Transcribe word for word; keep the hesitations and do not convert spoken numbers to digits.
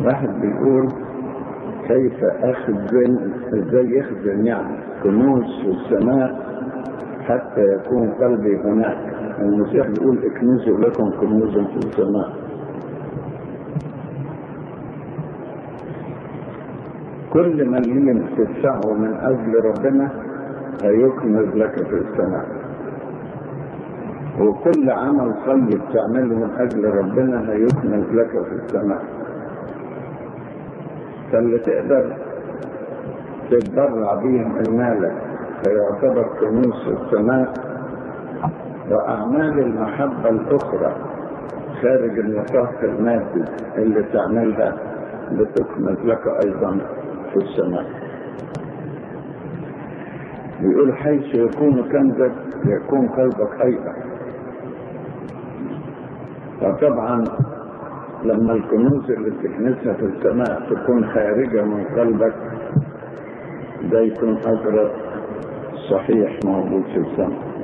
واحد بيقول كيف أخزن، ازاي يخزن يعني كنوز في السماء حتى يكون قلبي هناك؟ المسيح بيقول اكنزوا لكم كنوزا في السماء. كل مليم تدفعه من أجل ربنا هيكنز لك في السماء، وكل عمل طيب تعمله من أجل ربنا هيكنز لك في السماء. فاللي تقدر تتبرع بيه من مالك فيعتبر كنوز في السماء، وأعمال المحبة الأخرى خارج النطاق المادي اللي تعملها بتكنز لك أيضا في السماء. بيقول حيث يكون كنزك يكون قلبك أيضا. فطبعا لما الكنوز اللي بتكنسها في السماء تكون خارجة من قلبك، ده يكون أجر صحيح موجود في السماء.